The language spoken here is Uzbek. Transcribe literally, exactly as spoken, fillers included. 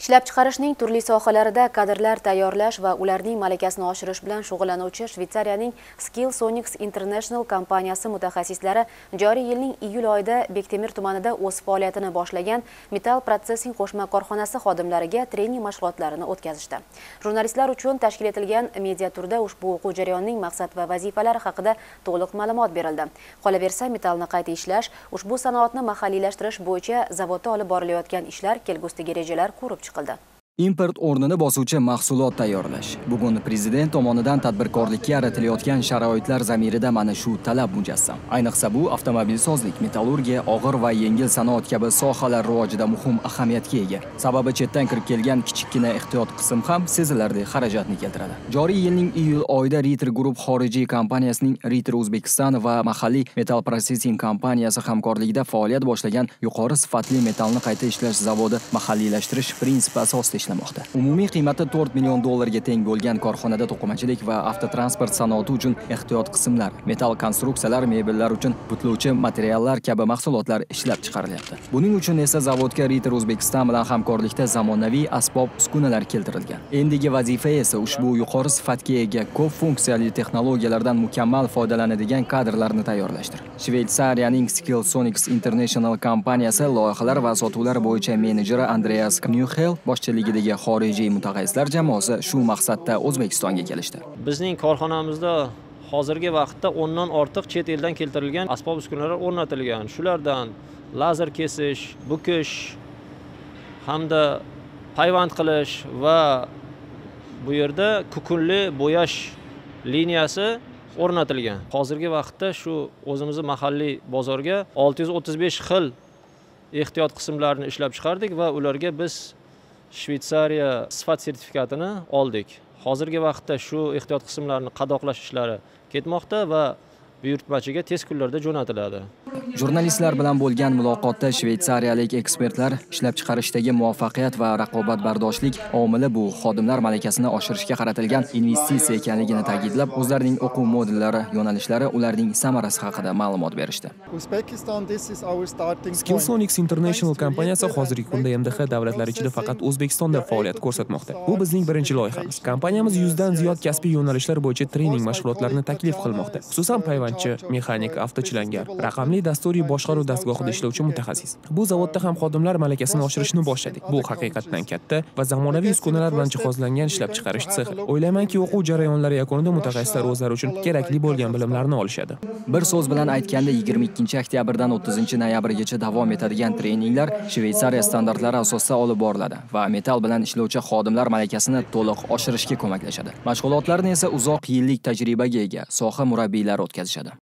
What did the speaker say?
Ishlab chiqarishning turli sohalarida kadrlar tayyorlash va ularning malakasini oshirish bilan shug'ullanuvchi Shvetsariyaning Skillsonics International kompaniyasi mutaxassislari joriy yilning iyul oyida Bektemir tumanida o'z faoliyatini boshlagan Metal Processing qo'shma korxonasi xodimlariga trening mashg'ulotlarini o'tkazishdi. Jurnalistlar uchun tashkil etilgan media turda ushbu o'quv jarayonining maqsad va vazifalari haqida to'liq ma'lumot berildi. Qolaversa, metalni qayta ishlash, ushbu sanoatni mahalliylashtirish bo'yicha zavodda olib borilayotgan ishlar kelgusidagi rejalar ko'rib chiqildi. Import o'rnini bosuvchi mahsulot tayyorlash. Bugun prezident tomonidan tadbirkorlikka yaratilayotgan sharoitlar zamirida mana shu talab mujassam. Ayniqsa bu avtomobilsozlik, metallurgiya, og'ir va yengil sanoat kabi sohalar rivojida muhim ahamiyatga ega. Sababi chetdan kirib kelgan kichikkina ehtiyot qism ham sezilarli xarajatni keltiradi. Joriy yilning iyul oyida Ritter Group xorijiy kompaniyasining Ritter Uzbekistan va mahalliy Metal Processing kompaniyasi hamkorligida faoliyat boshlagan yuqori sifatli metallni qayta ishlash zavodi mahalliylashtirish prinsipi asosida ishlamoqda. Umumiy qiymati to'rt million dollarga teng bo'lgan korxonada to'qimachilik va avtotransport sanoati uchun ehtiyot qismlar, metal konstruksiyalar, mebellar uchun butlovchi materiallar kabi mahsulotlar ishlab chiqarilyapti. Buning uchun esa zavodga Ritter Uzbekistan bilan hamkorlikda zamonaviy asbob-uskunalar keltirilgan. Endigi vazifa esa ushbu yuqori sifatga ega ko'p funksiyali texnologiyalardan mukammal foydalanadigan kadrlarni tayyorlashdir. Shvetsariyaning Skillsonics International kompaniyasi loyihalar va sotuvlar bo'yicha menejeri Andreas Knuchel boshchiligida xorijiy mutaxassislar jamoasi shu maqsadda O'zbekistonga kelishdi. Bizning korxonamizda hozirgi vaqtda o'ndan ortiq chet eldan keltirilgan asbob-uskunalar o'rnatilgan. Shulardan lazer kesish, bukish hamda payvand qilish va bu yerda kukunli bo'yash liniyasi o'rnatilgan. Hozirgi vaqtda shu o'zimizning mahalliy bozorga olti yuz o'ttiz besh xil ehtiyot qismlarini ishlab chiqardik va ularga biz Shvetsariya sifat sertifikatini oldik. Hozirgi vaqtda shu ehtiyot qismlarni qadoqlash ishlari ketmoqda va buyurtmachiga tez kunlarda jo'natiladi. Jurnalistlar bilan bo'lgan muloqotda shvetsariyalik ekspertlar ishlab chiqarishdagi muvaffaqiyat va raqobatbardoshlik omili bu xodimlar malakasini oshirishga qaratilgan investitsiya ekanligini ta'kidlab, o'zlarining o'quv modellari, yo'nalishlari, ularning samarasi haqida ma'lumot berishdi. Skillsonics International kompaniyasi hozirgi kunda M D H davlatlari ichida faqat O'zbekistonda faoliyat ko'rsatmoqda. Bu bizning birinchi loyihamiz. Kompaniyamiz yuzdan ziyod kasbiy yo'nalishlar bo'yicha trening mashg'ulotlarini taklif qilmoqda. Xususan payvandchi, mexanik, avtochilangar, raqamli dasturiy boshqaruv dastgohida ishlovchi mutaxassis. Bu zavodda ham xodimlar malakasini oshirishni boshladik. Bu haqiqatan katta va zamonaviy uskunalar bilan jihozlangan ishlab chiqarish sexi. O'ylaymanki, o'quv jarayonlari yakunida mutaxassislar o'zlari uchun kerakli bo'lgan bilimlarni olishadi. Bir so'z bilan aytganda, yigirma ikkinchi oktyabrdan o'ttizinchi noyabrgacha davom etadigan treninglar Shvetsariya standartlari asosida olib boriladi va metal bilan ishlovchi xodimlar malakasini to'liq oshirishga ko'maklashadi. Mashg'ulotlarni esa uzoq yillik tajribaga ega soha murabbiylari o'tkazishadi.